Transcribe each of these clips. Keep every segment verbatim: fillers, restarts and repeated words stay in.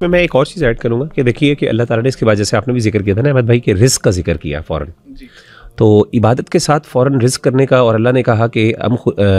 میں میں ایک اور چیز ایڈ کروں گا کہ دیکھیے کہ اللہ تعالیٰ نے اس کے بعد جیسے آپ نے بھی ذکر کیا تھا نا احمد بھائی کہ رزق کا ذکر کیا فوراً، تو عبادت کے ساتھ فوراً رزق کرنے کا، اور اللہ نے کہا کہ ام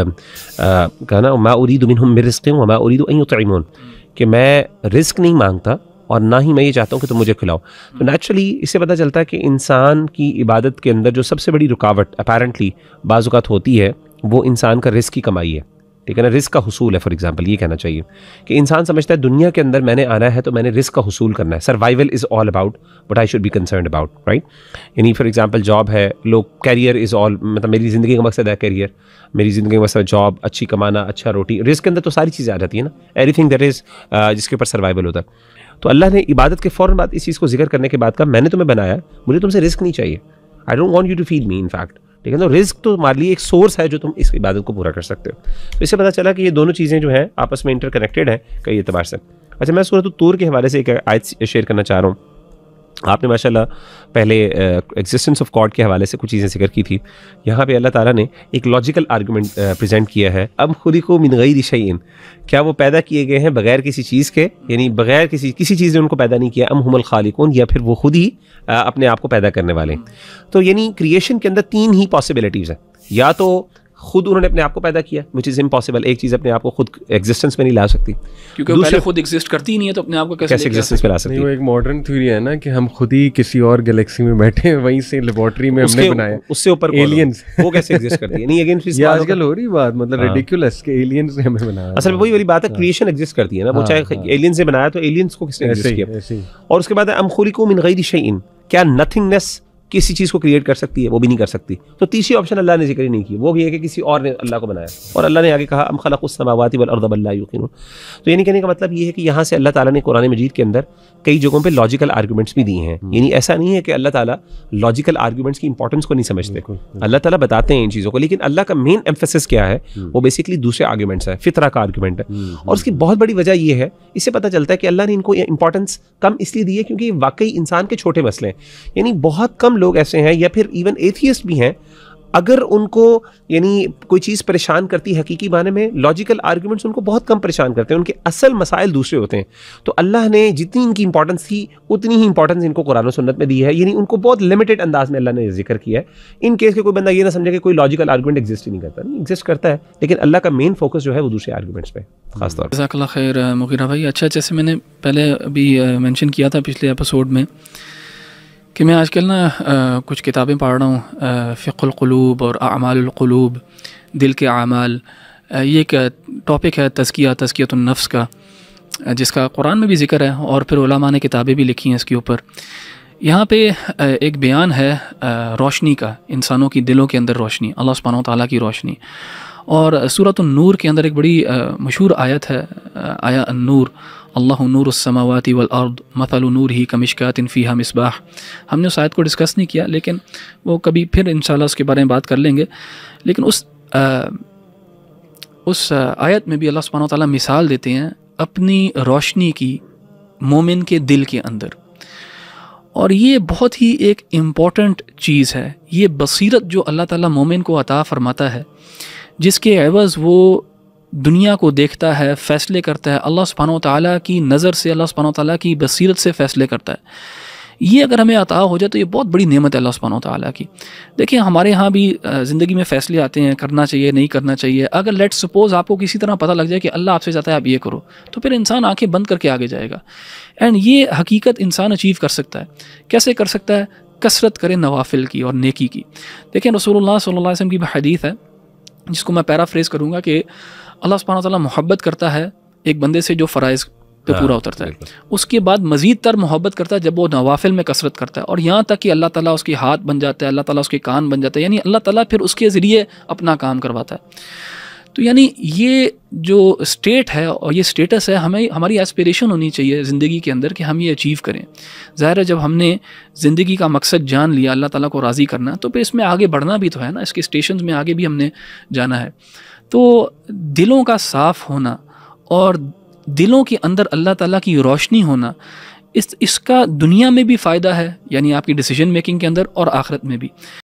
کہا نا ما اريد منهم من رزق وما اريد ان يطعمون، کہ میں رزق نہیں مانگتا اور نہ ہی میں یہ چاہتا ہوں کہ تم مجھے کھلاؤ. تو نیچرلی اس سے پتہ چلتا ہے کہ انسان کی عبادت کے اندر جو سب سے بڑی رکاوٹ اپیرنٹلی بعض اوقات ہوتی ہے وہ انسان کا رزق کی کمائی ہے، ٹھیک ہے نا، رزق کا حصول ہے. فار ایگزامپل یہ کہنا چاہیے کہ انسان سمجھتا ہے دنیا کے اندر میں نے آنا ہے تو میں نے رزق کا حصول کرنا ہے. Survival is all about but I should be concerned about, right. یعنی فار ایگزامپل جاب ہے، لوگ کیریئر از آل، مطلب میری زندگی کا مقصد ہے کیریئر، میری زندگی کا مقصد جاب، اچھی کمانا، اچھا روٹی. رزق کے اندر تو ساری چیزیں آ جاتی ہیں نا، ایوری تھنگ دیٹ از جس کے اوپر سروائیول ہوتا ہے. تو اللہ نے عبادت کے فوراً بعد اس چیز کو ذکر کرنے کے بعد کہا میں نے تمہیں بنایا، مجھے تم سے رزق نہیں چاہیے، I don't want you to feel me in fact, ٹھیک ہے. تو رزق تو ہمارے لیے ایک سورس ہے جو تم اس عبادت کو پورا کر سکتے ہو. تو اس سے پتہ چلا کہ یہ دونوں چیزیں جو ہیں آپس میں انٹر کنیکٹڈ ہیں کئی اعتبار سے. اچھا میں سورۃ الطور کے حوالے سے ایک آیت شیئر کرنا چاہ رہا ہوں. آپ نے ماشاء اللہ پہلے ایگزسٹنس آف گاڈ کے حوالے سے کچھ چیزیں ذکر کی تھی. یہاں پہ اللہ تعالیٰ نے ایک لاجیکل آرگومنٹ پریزنٹ کیا ہے. اب خلقوا من غیر شیء، کیا وہ پیدا کیے گئے ہیں بغیر کسی چیز کے، یعنی بغیر کسی کسی چیز نے ان کو پیدا نہیں کیا. ام هم الخالقون، یا پھر وہ خود ہی اپنے آپ کو پیدا کرنے والے ہیں. تو یعنی کریشن کے اندر تین ہی پاسبلٹیز ہیں، یا تو خود انہوں نے اپنے آپ کو پیدا کیا وچ از امپاسبل، ایک چیز اپنے آپ کو خود ایگزسٹنس میں نہیں لا سکتی کیونکہ پہلے خود ایگزسٹ کرتی ہی نہیں ہے، تو اپنے آپ کو کیسے ایگزسٹنس میں لا سکتی ہے. وہ ایک ماڈرن تھیوری ہے نا کہ ہم خود ہی کسی اور گیلیکسی میں بیٹھے ہیں، وہیں سے لیبارٹری میں ہم نے بنایا، اس سے اوپر ایلینز وہ کیسے ایگزسٹ کرتی ہے. نہیں اگین یہ آج کل ہو رہی بات، مطلب ریڈیکولس کہ ایلینز نے ہمیں بنایا. اصل میں وہی والی بات ہے، کریشن ایگزسٹ کرتی ہے نا، وہ چاہے ایلینز نے بنایا تو ایلینز کو کس نے ایگزسٹ کیا. اور اس کے بعد ام خلقوا من غیر شیء، کیا نتھنگنس کسی چیز کو کریٹ کر سکتی ہے؟ وہ بھی نہیں کر سکتی. تو تیسری آپشن اللہ نے ذکر ہی نہیں کی، وہ بھی ہے کہ کسی اور نے اللہ کو بنایا. اور اللہ نے آگے کہا ام خلقوا السماوات والارض بل لا یوقنون. تو یعنی کہنے کا مطلب یہ ہے کہ یہاں سے اللہ تعالیٰ نے قرآن مجید کے اندر کئی جگہوں پہ لاجیکل آرگومنٹس بھی دیے ہیں. یعنی ایسا نہیں ہے کہ اللہ تعالیٰ لاجیکل آرگومنٹس کی امپورٹنس کو نہیں سمجھتے، اللہ تعالیٰ بتاتے ہیں ان چیزوں کو، لیکن اللہ کا مین ایمفیسس کیا ہے؟ وہ بیسکلی دوسرے آرگومنٹس ہے، فطرہ کا آرگومنٹ ہے. اور اس کی بہت بڑی وجہ یہ ہے، اس سے پتہ چلتا ہے کہ اللہ نے ان کو امپورٹنس کم اس لیے دی ہے کیونکہ یہ واقعی انسان کے چھوٹے مسئلے ہیں. یعنی بہت کم لوگ ایسے ہیں، یا پھر ایون ایتھیسٹ بھی ہیں، اگر ان کو یعنی کوئی چیز پریشان کرتی حقیقی معنی میں، لاجیکل آرگومنٹس ان کو بہت کم پریشان کرتے ہیں، ان کے اصل مسائل دوسرے ہوتے ہیں. تو اللہ نے جتنی ان کی امپورٹنس تھی اتنی ہی امپورٹنس ان کو قرآن و سنت میں دی ہے. یعنی ان کو بہت لمیٹڈ انداز میں اللہ نے ذکر کیا ہے. ان کیس کے کوئی بندہ یہ نہ سمجھے کہ کوئی لاجیکل آرگومنٹ ایگزسٹ ہی نہیں کرتا، نہیں ایگزسٹ کرتا ہے، لیکن اللہ کا مین فوکس جو ہے وہ دوسرے آرگومنٹس پہ خاص طور پر. جزاک اللہ خیر مغیرہ بھائی. اچھا جیسے میں نے پہلے ابھی مینشن کیا تھا پچھلے ایپیسوڈ میں کہ میں آج کل نا کچھ کتابیں پڑھ رہا ہوں، فقہ القلوب اور اعمال القلوب، دل کے اعمال. یہ ایک ٹاپک ہے تزکیہ تزکیۃ النفس کا، جس کا قرآن میں بھی ذکر ہے اور پھر علماء نے کتابیں بھی لکھی ہیں اس کے اوپر. یہاں پہ ایک بیان ہے روشنی کا، انسانوں کی دلوں کے اندر روشنی، اللہ سبحانہ و تعالیٰ کی روشنی. اور سورۃ النور کے اندر ایک بڑی مشہور آیت ہے، آیا النور اللہ نور السماوات والارض مثل نورہ کمشکات فیہا مصباح. ہم نے اس آیت کو ڈسکس نہیں کیا، لیکن وہ کبھی پھر انشاءاللہ اس کے بارے میں بات کر لیں گے. لیکن اس اس آیت میں بھی اللہ سبحانہ و تعالیٰ مثال دیتے ہیں اپنی روشنی کی مومن کے دل کے اندر. اور یہ بہت ہی ایک امپورٹنٹ چیز ہے، یہ بصیرت جو اللہ تعالیٰ مومن کو عطا فرماتا ہے، جس کے عوض وہ دنیا کو دیکھتا ہے، فیصلے کرتا ہے، اللہ سبحانہ و تعالیٰ کی نظر سے، اللہ سبحانہ و تعالیٰ کی بصیرت سے فیصلے کرتا ہے. یہ اگر ہمیں عطا ہو جائے تو یہ بہت بڑی نعمت ہے اللہ سبحانہ و تعالیٰ کی. دیکھیں ہمارے ہاں بھی زندگی میں فیصلے آتے ہیں، کرنا چاہیے نہیں کرنا چاہیے. اگر لیٹ سپوز آپ کو کسی طرح پتہ لگ جائے کہ اللہ آپ سے چاہتا ہے آپ یہ کرو، تو پھر انسان آنکھیں بند کر کے آگے جائے گا. اینڈ یہ حقیقت انسان اچیو کر سکتا ہے. کیسے کر سکتا ہے؟ کثرت کرے نوافل کی اور نیکی کی. دیکھیں رسول اللہ صلی اللہ علیہ وسلم کی حدیث ہے جس کو میں پیرافریز کروں گا کہ اللہ سبحانہ وتعالیٰ محبت کرتا ہے ایک بندے سے جو فرائض پہ پورا اترتا ہے، اس کے بعد مزید تر محبت کرتا ہے جب وہ نوافل میں کثرت کرتا ہے. اور یہاں تک کہ اللہ تعالیٰ اس کے ہاتھ بن جاتا ہے، اللہ تعالیٰ اس کے کان بن جاتا ہے، یعنی اللہ تعالیٰ پھر اس کے ذریعے اپنا کام کرواتا ہے. تو یعنی یہ جو اسٹیٹ ہے اور یہ اسٹیٹس ہے، ہمیں ہماری ایسپیریشن ہونی چاہیے زندگی کے اندر کہ ہم یہ اچیو کریں. ظاہر ہے جب ہم نے زندگی کا مقصد جان لیا، اللہ تعالیٰ کو راضی کرنا، تو پھر اس میں آگے بڑھنا بھی تو ہے نا، اس کے اسٹیشنز میں آگے بھی ہم نے جانا ہے. تو دلوں کا صاف ہونا اور دلوں کے اندر اللہ تعالیٰ کی روشنی ہونا، اس اس کا دنیا میں بھی فائدہ ہے، یعنی آپ کی ڈیسیجن میکنگ کے اندر، اور آخرت میں بھی.